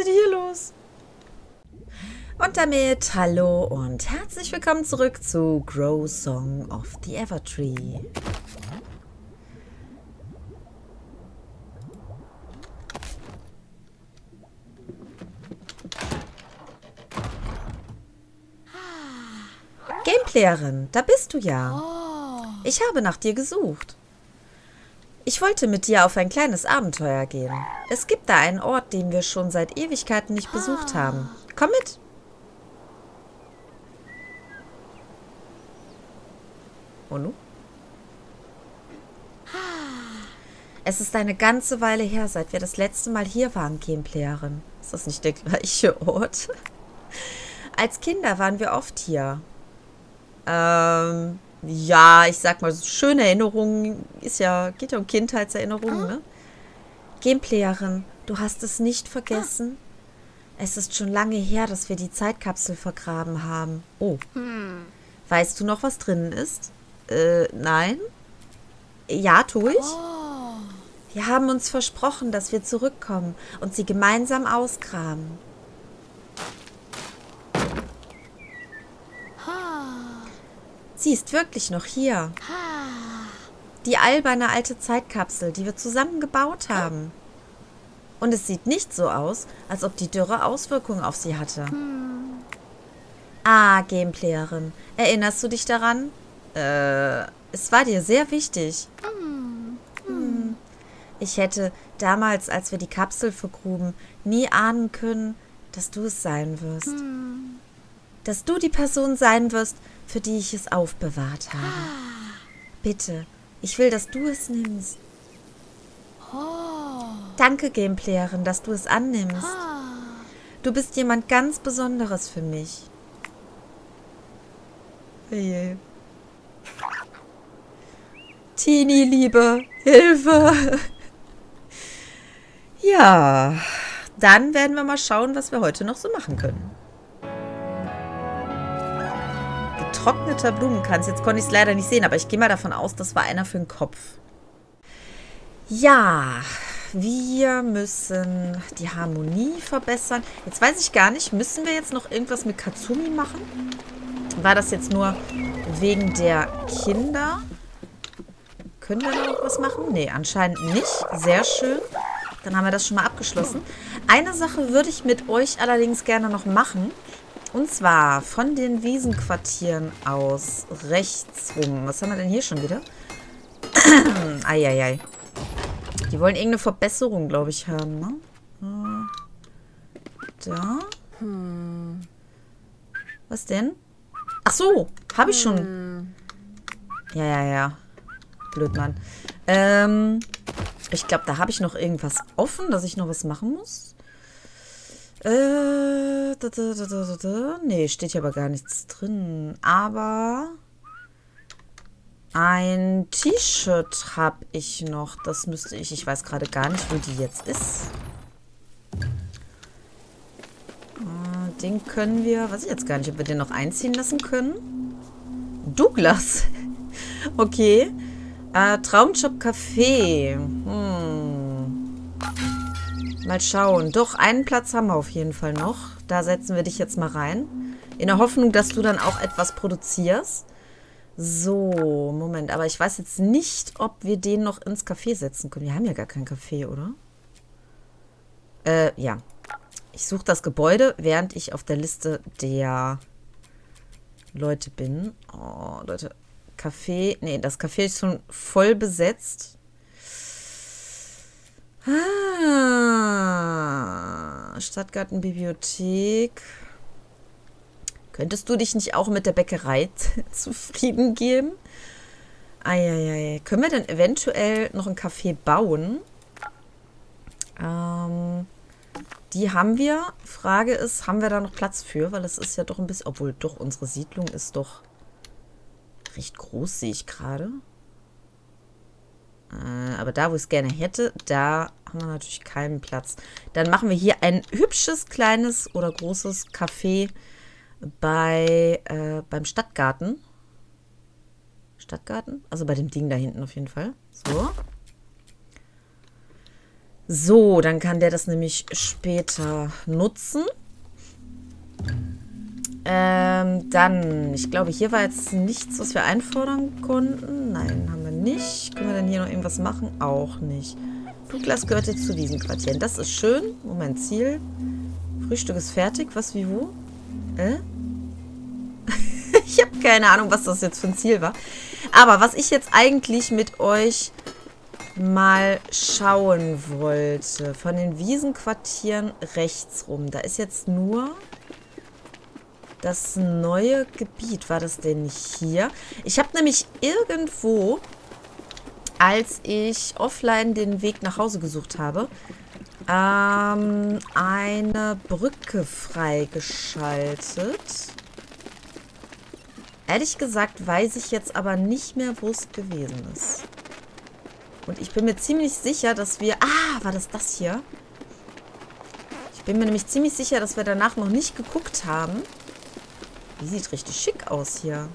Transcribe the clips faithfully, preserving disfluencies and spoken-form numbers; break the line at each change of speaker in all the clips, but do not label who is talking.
denn hier los? Und damit hallo und herzlich willkommen zurück zu Grow Song of the Evertree. Gameplayerin, da bist du ja. Ich habe nach dir gesucht. Ich wollte mit dir auf ein kleines Abenteuer gehen. Es gibt da einen Ort, den wir schon seit Ewigkeiten nicht besucht haben. Komm mit. Und nun? Es ist eine ganze Weile her, seit wir das letzte Mal hier waren, Gameplayerin. Ist das nicht der gleiche Ort? Als Kinder waren wir oft hier. Ähm, ja, ich sag mal, so schöne Erinnerungen, ist ja, geht ja um Kindheitserinnerungen, ne? Gameplayerin, du hast es nicht vergessen? Es ist schon lange her, dass wir die Zeitkapsel vergraben haben. Oh. Hm. Weißt du noch, was drinnen ist? Äh, nein? Ja, tue ich. Oh. Wir haben uns versprochen, dass wir zurückkommen und sie gemeinsam ausgraben. Sie ist wirklich noch hier. Die alberne alte Zeitkapsel, die wir zusammen gebaut haben. Und es sieht nicht so aus, als ob die Dürre Auswirkungen auf sie hatte. Hm. Ah, Gameplayerin, erinnerst du dich daran? Äh, es war dir sehr wichtig. Hm. Hm. Ich hätte damals, als wir die Kapsel vergruben, nie ahnen können, dass du es sein wirst. Hm. Dass du die Person sein wirst, für die ich es aufbewahrt habe. Bitte, ich will, dass du es nimmst. Oh. Danke, Gameplayerin, dass du es annimmst. Du bist jemand ganz Besonderes für mich. Hey. Tini, Liebe, Hilfe. Ja, dann werden wir mal schauen, was wir heute noch so machen können. Getrockneter Blumenkranz. Jetzt konnte ich es leider nicht sehen, aber ich gehe mal davon aus, das war einer für den Kopf. Ja, wir müssen die Harmonie verbessern. Jetzt weiß ich gar nicht, müssen wir jetzt noch irgendwas mit Katsumi machen? War das jetzt nur wegen der Kinder? Können wir da noch was machen? Nee, anscheinend nicht. Sehr schön. Dann haben wir das schon mal abgeschlossen. Eine Sache würde ich mit euch allerdings gerne noch machen. Und zwar von den Wiesenquartieren aus rechts rum. Was haben wir denn hier schon wieder? Eieiei. Die wollen irgendeine Verbesserung, glaube ich, haben, ne? Da. Hm. Was denn? Ach so, habe ich schon. Hm. Ja, ja, ja. Blöd, Mann. Ähm, ich glaube, da habe ich noch irgendwas offen, dass ich noch was machen muss. Äh, da, da, da, da, da. Nee, steht hier aber gar nichts drin. Aber ein T-Shirt habe ich noch. Das müsste ich. Ich weiß gerade gar nicht, wo die jetzt ist. Äh, den können wir. Weiß ich jetzt gar nicht, ob wir den noch einziehen lassen können. Douglas. Okay. Äh, Traumjob Café. Hm. Mal schauen. Doch, einen Platz haben wir auf jeden Fall noch. Da setzen wir dich jetzt mal rein. In der Hoffnung, dass du dann auch etwas produzierst. So, Moment. Aber ich weiß jetzt nicht, ob wir den noch ins Café setzen können. Wir haben ja gar kein Café, oder? Äh, ja. Ich suche das Gebäude, während ich auf der Liste der Leute bin. Oh, Leute. Café. Nee, das Café ist schon voll besetzt. Ah, Stadtgarten, Bibliothek. Könntest du dich nicht auch mit der Bäckerei zufrieden geben? Eieiei. Können wir denn eventuell noch ein Café bauen? Ähm, die haben wir. Frage ist, haben wir da noch Platz für? Weil es ist ja doch ein bisschen... Obwohl, doch, unsere Siedlung ist doch recht groß, sehe ich gerade. Aber da, wo ich es gerne hätte, da haben wir natürlich keinen Platz. Dann machen wir hier ein hübsches, kleines oder großes Café bei, äh, beim Stadtgarten. Stadtgarten? Also bei dem Ding da hinten auf jeden Fall. So. So, dann kann der das nämlich später nutzen. Ähm, dann, ich glaube, hier war jetzt nichts, was wir einfordern konnten. Nein, haben wir nicht. Können wir denn hier noch irgendwas machen? Auch nicht. Douglas gehört jetzt zu diesen Quartieren. Das ist schön. Moment, Ziel. Frühstück ist fertig. Was, wie, wo? Äh? Ich habe keine Ahnung, was das jetzt für ein Ziel war. Aber was ich jetzt eigentlich mit euch mal schauen wollte. Von den Wiesenquartieren rechts rum. Da ist jetzt nur das neue Gebiet. War das denn nicht hier? Ich habe nämlich irgendwo, als ich offline den Weg nach Hause gesucht habe, ähm, eine Brücke freigeschaltet. Ehrlich gesagt weiß ich jetzt aber nicht mehr, wo es gewesen ist. Und ich bin mir ziemlich sicher, dass wir... Ah, war das das hier? Ich bin mir nämlich ziemlich sicher, dass wir danach noch nicht geguckt haben. Die sieht richtig schick aus hier.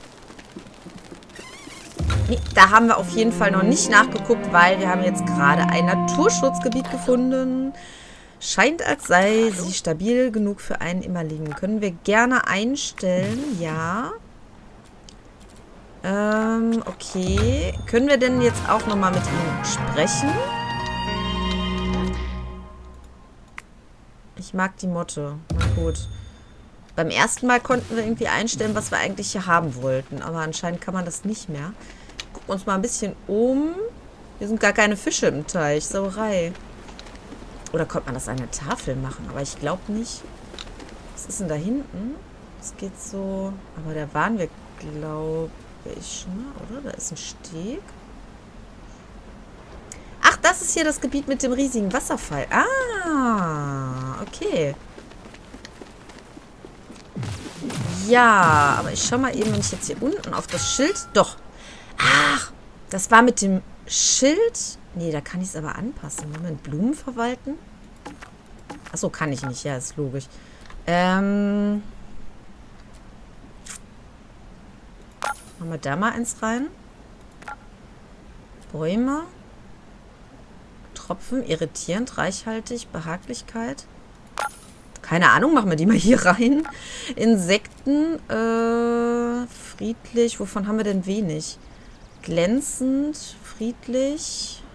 Nee, da haben wir auf jeden Fall noch nicht nachgeguckt, weil wir haben jetzt gerade ein Naturschutzgebiet gefunden. Scheint, als sei sie stabil genug für einen immer liegen. Können wir gerne einstellen, ja. Ähm, okay. Können wir denn jetzt auch nochmal mit ihm sprechen? Ich mag die Motte. Na gut. Beim ersten Mal konnten wir irgendwie einstellen, was wir eigentlich hier haben wollten. Aber anscheinend kann man das nicht mehr. Gucken uns mal ein bisschen um. Hier sind gar keine Fische im Teich. Sauerei. Oder konnte man das an der Tafel machen? Aber ich glaube nicht. Was ist denn da hinten? Das geht so... Aber da waren wir, glaube ich, ne? Oder? Da ist ein Steg. Ach, das ist hier das Gebiet mit dem riesigen Wasserfall. Ah, okay. Ja, aber ich schau mal eben, wenn ich jetzt hier unten auf das Schild... Doch. Ach, das war mit dem Schild... Nee, da kann ich es aber anpassen. Moment, Blumen verwalten? Achso, kann ich nicht. Ja, ist logisch. Ähm... Machen wir da mal eins rein. Bäume. Tropfen, irritierend, reichhaltig, Behaglichkeit. Keine Ahnung, machen wir die mal hier rein. Insekten, äh, friedlich. Wovon haben wir denn wenig? Glänzend, friedlich.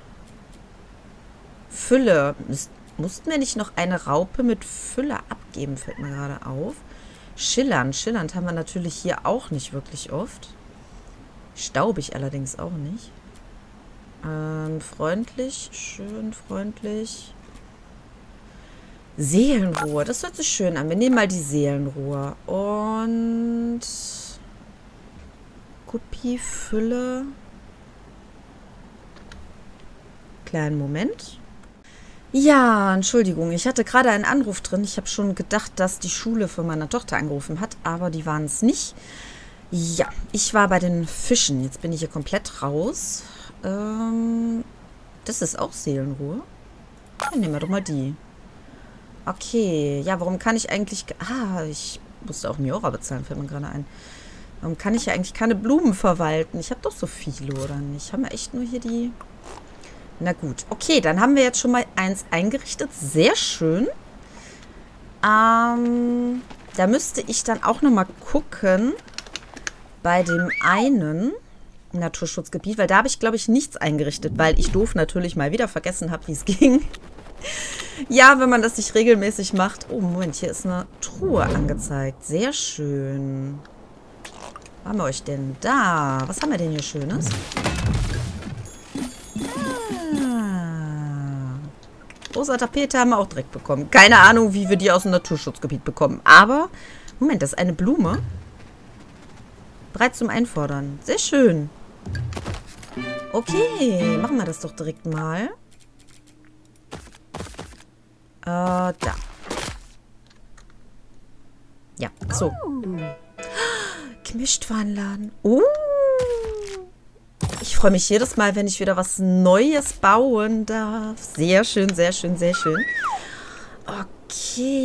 Fülle. Mussten wir nicht noch eine Raupe mit Fülle abgeben, fällt mir gerade auf. Schillernd. Schillernd haben wir natürlich hier auch nicht wirklich oft. Staubig allerdings auch nicht. Ähm, freundlich, schön freundlich. Seelenruhe, das hört sich schön an. Wir nehmen mal die Seelenruhe. Und Kopie, Fülle. Kleinen Moment. Ja, Entschuldigung, ich hatte gerade einen Anruf drin. Ich habe schon gedacht, dass die Schule von meiner Tochter angerufen hat, aber die waren es nicht. Ja, ich war bei den Fischen. Jetzt bin ich hier komplett raus. Ähm, das ist auch Seelenruhe. Dann nehmen wir doch mal die. Okay, ja, warum kann ich eigentlich... Ah, ich musste auch Miora bezahlen, fällt mir gerade ein. Warum kann ich ja eigentlich keine Blumen verwalten? Ich habe doch so viele, oder nicht? Haben wir echt nur hier die... Na gut, okay, dann haben wir jetzt schon mal eins eingerichtet. Sehr schön. Ähm, da müsste ich dann auch nochmal gucken bei dem einen Naturschutzgebiet, weil da habe ich, glaube ich, nichts eingerichtet, weil ich doof natürlich mal wieder vergessen habe, wie es ging. Ja, wenn man das nicht regelmäßig macht. Oh, Moment, hier ist eine Truhe angezeigt. Sehr schön. Was haben wir euch denn da? Was haben wir denn hier Schönes? Ah. Rosa Tapete haben wir auch direkt bekommen. Keine Ahnung, wie wir die aus dem Naturschutzgebiet bekommen. Aber, Moment, das ist eine Blume. Bereit zum Einfordern. Sehr schön. Okay, machen wir das doch direkt mal. Äh, da. Ja, so. Gemischtwarenladen. Oh. Ich freue mich jedes Mal, wenn ich wieder was Neues bauen darf. Sehr schön, sehr schön, sehr schön.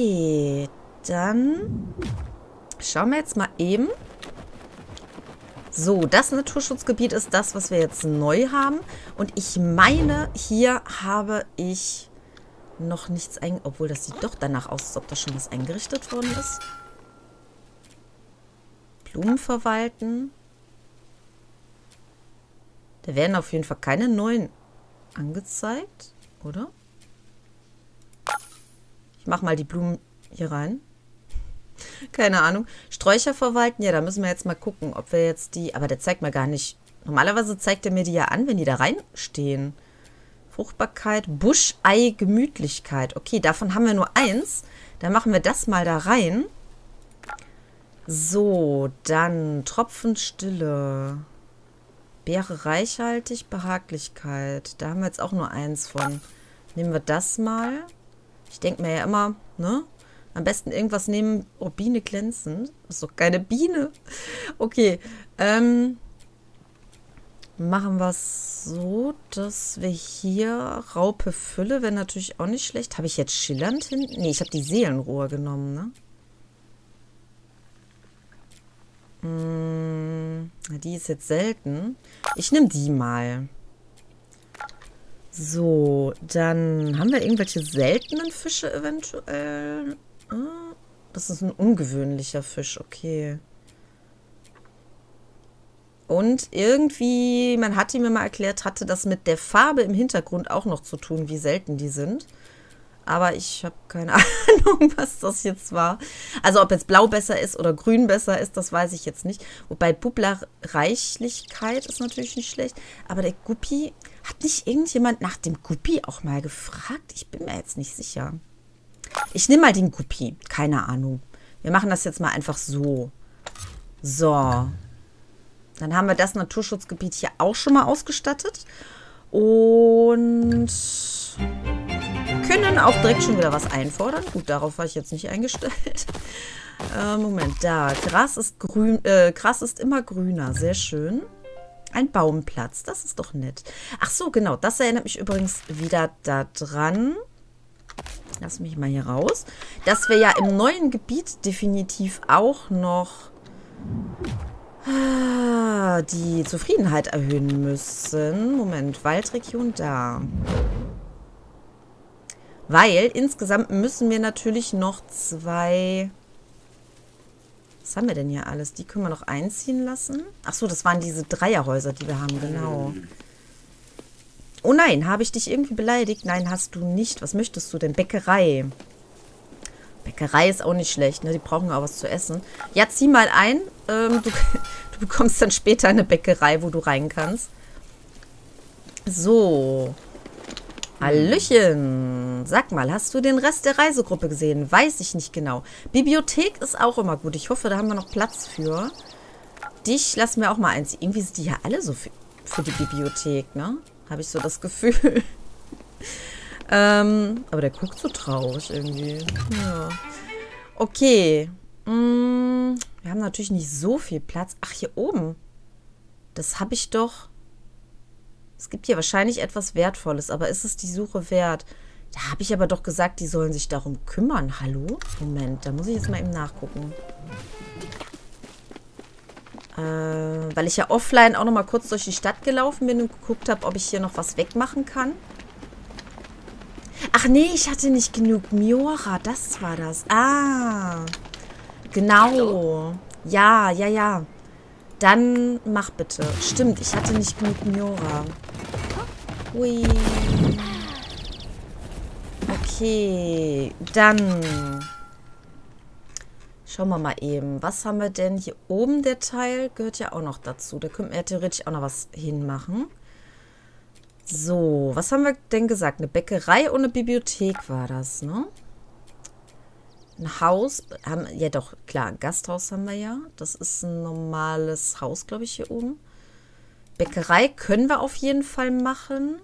Okay. Dann schauen wir jetzt mal eben. So, das Naturschutzgebiet ist das, was wir jetzt neu haben. Und ich meine, hier habe ich noch nichts eingerichtet. Obwohl, das sieht doch danach aus, als ob da schon was eingerichtet worden ist. Blumen verwalten. Da werden auf jeden Fall keine neuen angezeigt, oder? Ich mache mal die Blumen hier rein. Keine Ahnung. Sträucher verwalten, ja, da müssen wir jetzt mal gucken, ob wir jetzt die... Aber der zeigt mir gar nicht... Normalerweise zeigt er mir die ja an, wenn die da reinstehen. Fruchtbarkeit, Buschei, Gemütlichkeit. Okay, davon haben wir nur eins. Dann machen wir das mal da rein. So, dann Tropfenstille. Beere reichhaltig, Behaglichkeit. Da haben wir jetzt auch nur eins von. Nehmen wir das mal. Ich denke mir ja immer, ne? Am besten irgendwas nehmen. Oh, Biene glänzend. Das ist doch keine Biene. Okay. Ähm, machen wir es so, dass wir hier Raupe Fülle, wäre natürlich auch nicht schlecht. Habe ich jetzt schillernd hin? Nee, ich habe die Seelenruhe genommen, ne? Hm, die ist jetzt selten. Ich nehme die mal. So, dann haben wir irgendwelche seltenen Fische eventuell. Das ist ein ungewöhnlicher Fisch, okay. Und irgendwie, man hatte mir mal erklärt, hatte das mit der Farbe im Hintergrund auch noch zu tun, wie selten die sind. Aber ich habe keine Ahnung, was das jetzt war. Also ob jetzt blau besser ist oder grün besser ist, das weiß ich jetzt nicht. Wobei Bubbler Reichlichkeit ist natürlich nicht schlecht. Aber der Guppi, hat nicht irgendjemand nach dem Guppi auch mal gefragt? Ich bin mir jetzt nicht sicher. Ich nehme mal den Guppi. Keine Ahnung. Wir machen das jetzt mal einfach so. So. Dann haben wir das Naturschutzgebiet hier auch schon mal ausgestattet. Und können auch direkt schon wieder was einfordern. Gut, darauf war ich jetzt nicht eingestellt. Äh, Moment, da. Gras ist grün, äh, Gras ist immer grüner. Sehr schön. Ein Baumplatz, das ist doch nett. Ach so, genau. Das erinnert mich übrigens wieder daran. Lass mich mal hier raus. Dass wir ja im neuen Gebiet definitiv auch noch ah, die Zufriedenheit erhöhen müssen. Moment, Waldregion da. Weil insgesamt müssen wir natürlich noch zwei... Was haben wir denn hier alles? Die können wir noch einziehen lassen. Ach so, das waren diese Dreierhäuser, die wir haben, genau. Oh nein, habe ich dich irgendwie beleidigt? Nein, hast du nicht. Was möchtest du denn? Bäckerei. Bäckerei ist auch nicht schlecht, ne? Die brauchen auch was zu essen. Ja, zieh mal ein. Ähm, du, du bekommst dann später eine Bäckerei, wo du rein kannst. So. Hallöchen. Sag mal, hast du den Rest der Reisegruppe gesehen? Weiß ich nicht genau. Bibliothek ist auch immer gut. Ich hoffe, da haben wir noch Platz für. Dich lassen wir auch mal einziehen. Irgendwie sind die ja alle so für, für die Bibliothek, ne? Habe ich so das Gefühl. ähm, aber der guckt so traurig irgendwie. Ja. Okay. Mm, wir haben natürlich nicht so viel Platz. Ach, hier oben. Das habe ich doch... Es gibt hier wahrscheinlich etwas Wertvolles, aber ist es die Suche wert? Da habe ich aber doch gesagt, die sollen sich darum kümmern. Hallo? Moment, da muss ich jetzt mal eben nachgucken. Äh, weil ich ja offline auch noch mal kurz durch die Stadt gelaufen bin und geguckt habe, ob ich hier noch was wegmachen kann. Ach nee, ich hatte nicht genug Miora. Das war das. Ah, genau. Ja, ja, ja. Dann mach bitte. Stimmt, ich hatte nicht genug Miora. Hui. Okay, dann schauen wir mal eben. Was haben wir denn hier oben? Der Teil gehört ja auch noch dazu. Da könnten wir ja theoretisch auch noch was hinmachen. So, was haben wir denn gesagt? Eine Bäckerei und eine Bibliothek war das, ne? Ein Haus, haben, ja doch, klar, ein Gasthaus haben wir ja. Das ist ein normales Haus, glaube ich, hier oben. Bäckerei können wir auf jeden Fall machen.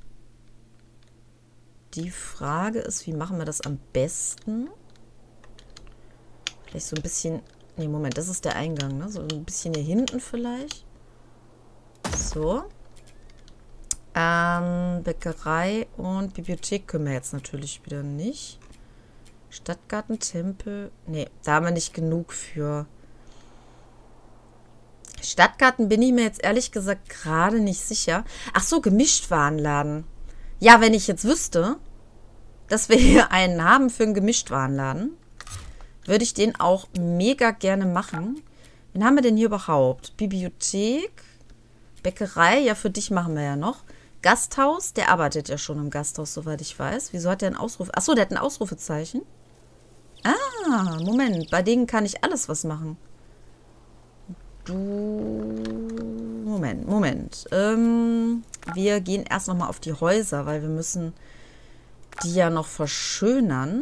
Die Frage ist, wie machen wir das am besten? Vielleicht so ein bisschen... Ne, Moment, das ist der Eingang, ne? So ein bisschen hier hinten vielleicht. So. Ähm, Bäckerei und Bibliothek können wir jetzt natürlich wieder nicht. Stadtgarten, Tempel. Ne, da haben wir nicht genug für. Stadtgarten bin ich mir jetzt ehrlich gesagt gerade nicht sicher. Ach so, Gemischtwarenladen. Ja, wenn ich jetzt wüsste, dass wir hier einen haben für einen Gemischtwarenladen, würde ich den auch mega gerne machen. Wen haben wir denn hier überhaupt? Bibliothek, Bäckerei, ja, für dich machen wir ja noch. Gasthaus, der arbeitet ja schon im Gasthaus, soweit ich weiß. Wieso hat der ein Ausruf? Ach so, der hat ein Ausrufezeichen. Ah, Moment, bei denen kann ich alles was machen. Du... Moment, Moment. Ähm, wir gehen erst nochmal auf die Häuser, weil wir müssen die ja noch verschönern.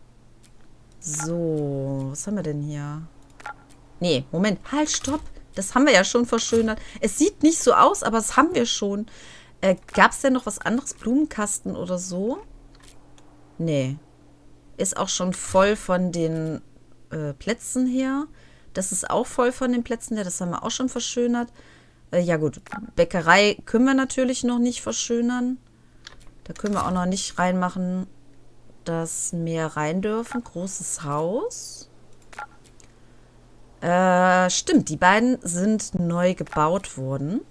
So, was haben wir denn hier? Nee, Moment, halt, stopp. Das haben wir ja schon verschönert. Es sieht nicht so aus, aber das haben wir schon. Äh, gab es denn noch was anderes? Blumenkasten oder so? Nee. Ist auch schon voll von den äh, Plätzen her. Das ist auch voll von den Plätzen her. Das haben wir auch schon verschönert. Äh, ja gut, Bäckerei können wir natürlich noch nicht verschönern. Da können wir auch noch nicht reinmachen, dass mehr rein dürfen. Großes Haus. Äh, stimmt, die beiden sind neu gebaut worden.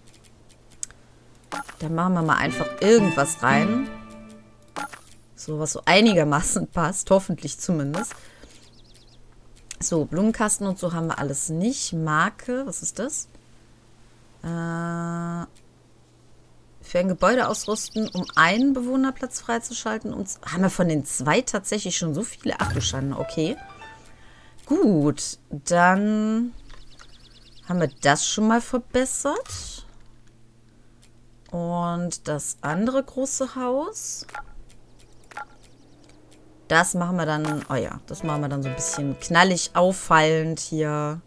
Da machen wir mal einfach irgendwas rein. So, was so einigermaßen passt. Hoffentlich zumindest. So, Blumenkasten und so haben wir alles nicht. Marke, was ist das? Äh, für ein Gebäude ausrüsten, um einen Bewohnerplatz freizuschalten. Und haben wir von den zwei tatsächlich schon so viele? Ach du Schande, okay. Gut, dann haben wir das schon mal verbessert. Und das andere große Haus. Das machen wir dann, oh ja, das machen wir dann so ein bisschen knallig, auffallend hier.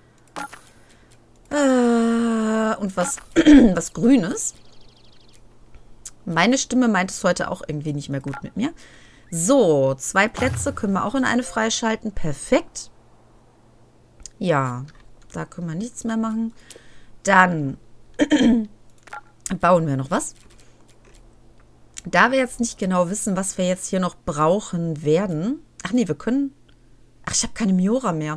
Äh, und was, was Grünes. Meine Stimme meint es heute auch irgendwie nicht mehr gut mit mir. So, zwei Plätze können wir auch in eine freischalten. Perfekt. Ja, da können wir nichts mehr machen. Dann bauen wir noch was. Da wir jetzt nicht genau wissen, was wir jetzt hier noch brauchen werden. Ach nee, wir können... Ach, ich habe keine Miura mehr.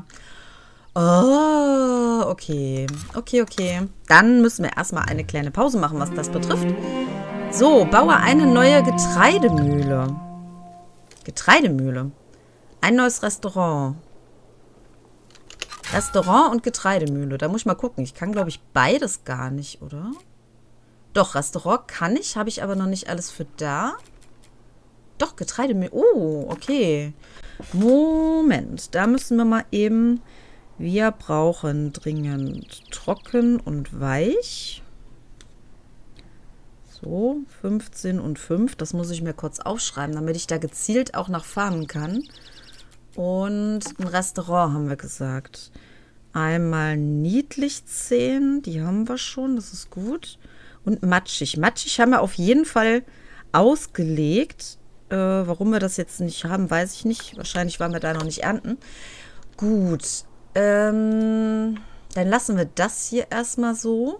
Oh, okay. Okay, okay. Dann müssen wir erstmal eine kleine Pause machen, was das betrifft. So, baue eine neue Getreidemühle. Getreidemühle. Ein neues Restaurant. Restaurant und Getreidemühle. Da muss ich mal gucken. Ich kann, glaube ich, beides gar nicht, oder? Doch, Restaurant kann ich, habe ich aber noch nicht alles für da. Doch, Getreidemühle. Oh, okay. Moment, da müssen wir mal eben... Wir brauchen dringend trocken und weich. So, fünfzehn und fünf. Das muss ich mir kurz aufschreiben, damit ich da gezielt auch nach farmen kann. Und ein Restaurant haben wir gesagt. Einmal niedlich zehn, die haben wir schon, das ist gut. Und matschig. Matschig haben wir auf jeden Fall ausgelegt. Äh, warum wir das jetzt nicht haben, weiß ich nicht. Wahrscheinlich waren wir da noch nicht ernten. Gut. Ähm, dann lassen wir das hier erstmal so.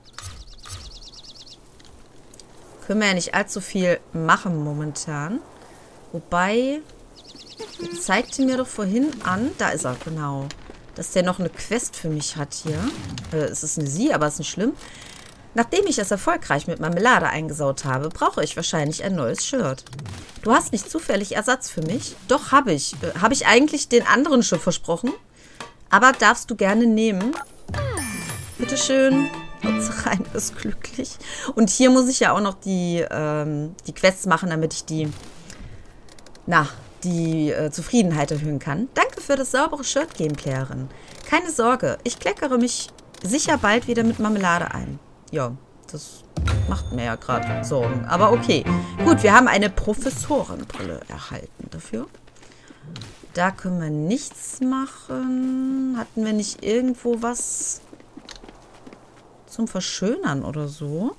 Können wir ja nicht allzu viel machen momentan. Wobei, ihr zeigte mir doch vorhin an, da ist er, genau, dass der noch eine Quest für mich hat hier. Äh, es ist eine Sie, aber es ist nicht schlimm. Nachdem ich es erfolgreich mit Marmelade eingesaut habe, brauche ich wahrscheinlich ein neues Shirt. Du hast nicht zufällig Ersatz für mich? Doch, habe ich. Äh, habe ich eigentlich den anderen schon versprochen? Aber darfst du gerne nehmen. Bitteschön. Hauptsache rein ist glücklich. Und hier muss ich ja auch noch die, ähm, die Quests machen, damit ich die, na, die äh, Zufriedenheit erhöhen kann. Danke für das saubere Shirt, Gameplayerin. Keine Sorge, ich kleckere mich sicher bald wieder mit Marmelade ein. Ja, das macht mir ja gerade Sorgen. Aber okay. Gut, wir haben eine Professorenbrille erhalten dafür. Da können wir nichts machen. Hatten wir nicht irgendwo was zum Verschönern oder so?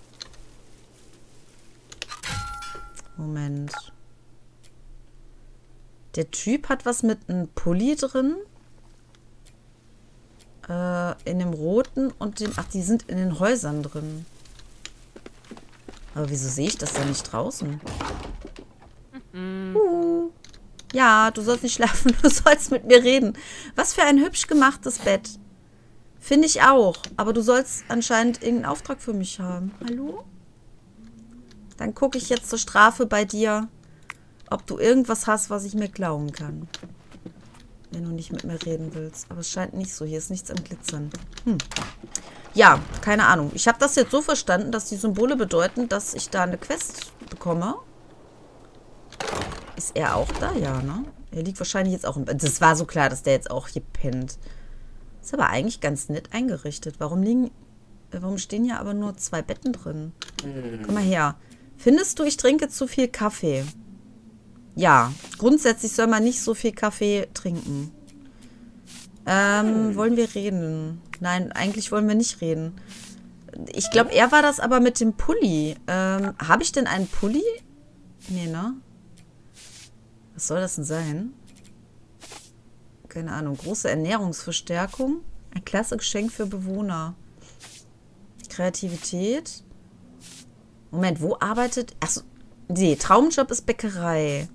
Moment. Der Typ hat was mit einem Pulli drin. Äh, in dem roten und dem... Ach, die sind in den Häusern drin. Aber wieso sehe ich das denn nicht draußen? Uh. Ja, du sollst nicht schlafen, du sollst mit mir reden. Was für ein hübsch gemachtes Bett. Finde ich auch. Aber du sollst anscheinend irgendeinen Auftrag für mich haben. Hallo? Dann gucke ich jetzt zur Strafe bei dir, ob du irgendwas hast, was ich mir klauen kann. Wenn du nicht mit mir reden willst. Aber es scheint nicht so. Hier ist nichts am Glitzern. Hm. Ja, keine Ahnung. Ich habe das jetzt so verstanden, dass die Symbole bedeuten, dass ich da eine Quest bekomme. Ist er auch da? Ja, ne? Er liegt wahrscheinlich jetzt auch im Bett. Das war so klar, dass der jetzt auch hier pennt. Ist aber eigentlich ganz nett eingerichtet. Warum liegen... Warum stehen hier aber nur zwei Betten drin? Komm mal her. Findest du, ich trinke zu viel Kaffee? Ja. Grundsätzlich soll man nicht so viel Kaffee trinken. Ähm, wollen wir reden? Nein, eigentlich wollen wir nicht reden. Ich glaube, er war das aber mit dem Pulli. Ähm, habe ich denn einen Pulli? Nee, ne? Was soll das denn sein? Keine Ahnung. Große Ernährungsverstärkung. Ein klasse Geschenk für Bewohner. Kreativität. Moment, wo arbeitet... Achso, nee, Traumjob ist Bäckerei.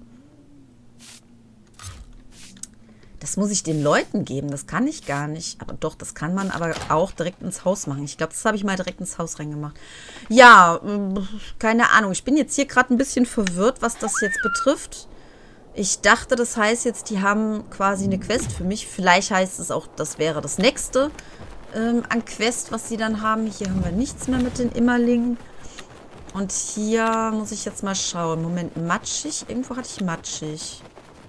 Das muss ich den Leuten geben. Das kann ich gar nicht. Aber doch, das kann man aber auch direkt ins Haus machen. Ich glaube, das habe ich mal direkt ins Haus reingemacht. Ja, keine Ahnung. Ich bin jetzt hier gerade ein bisschen verwirrt, was das jetzt betrifft. Ich dachte, das heißt jetzt, die haben quasi eine Quest für mich. Vielleicht heißt es auch, das wäre das nächste ähm, an Quest, was sie dann haben. Hier haben wir nichts mehr mit den Immerlingen. Und hier muss ich jetzt mal schauen. Moment, matschig. Irgendwo hatte ich matschig.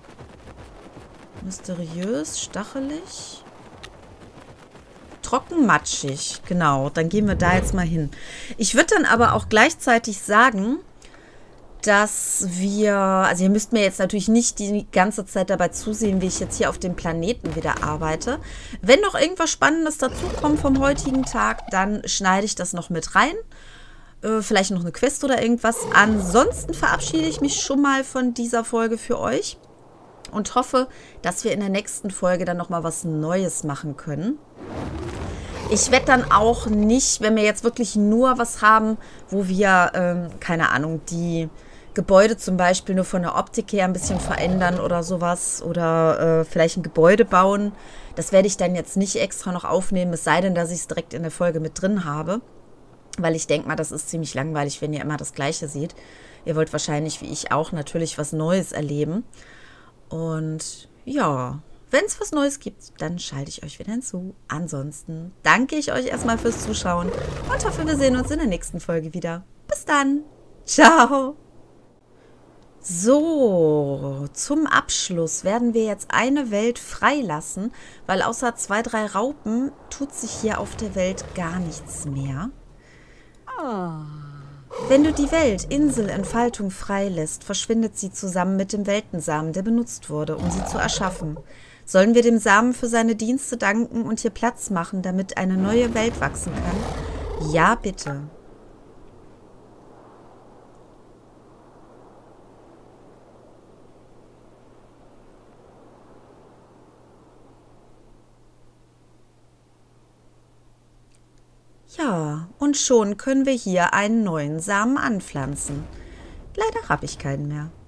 Mysteriös, stachelig. Trocken, matschig. Genau, dann gehen wir da jetzt mal hin. Ich würde dann aber auch gleichzeitig sagen, dass wir... Also ihr müsst mir jetzt natürlich nicht die ganze Zeit dabei zusehen, wie ich jetzt hier auf dem Planeten wieder arbeite. Wenn noch irgendwas Spannendes dazukommt vom heutigen Tag, dann schneide ich das noch mit rein. Äh, vielleicht noch eine Quest oder irgendwas. Ansonsten verabschiede ich mich schon mal von dieser Folge für euch. Und hoffe, dass wir in der nächsten Folge dann nochmal was Neues machen können. Ich werde dann auch nicht, wenn wir jetzt wirklich nur was haben, wo wir, ähm, keine Ahnung, die Gebäude zum Beispiel nur von der Optik her ein bisschen verändern oder sowas. Oder äh, vielleicht ein Gebäude bauen. Das werde ich dann jetzt nicht extra noch aufnehmen, es sei denn, dass ich es direkt in der Folge mit drin habe. Weil ich denke mal, das ist ziemlich langweilig, wenn ihr immer das Gleiche seht. Ihr wollt wahrscheinlich, wie ich auch, natürlich was Neues erleben. Und ja, wenn es was Neues gibt, dann schalte ich euch wieder hinzu. Ansonsten danke ich euch erstmal fürs Zuschauen und hoffe, wir sehen uns in der nächsten Folge wieder. Bis dann. Ciao. So, zum Abschluss werden wir jetzt eine Welt freilassen, weil außer zwei, drei Raupen tut sich hier auf der Welt gar nichts mehr. Oh. Wenn du die Welt Insel Entfaltung freilässt, verschwindet sie zusammen mit dem Weltensamen, der benutzt wurde, um sie zu erschaffen. Sollen wir dem Samen für seine Dienste danken und hier Platz machen, damit eine neue Welt wachsen kann? Ja, bitte. Ja, und schon können wir hier einen neuen Samen anpflanzen. Leider habe ich keinen mehr.